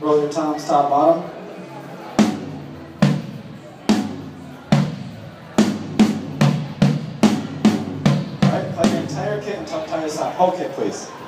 Roll your toms top bottom. Alright, play your entire kit and tie us up. Whole kit, please.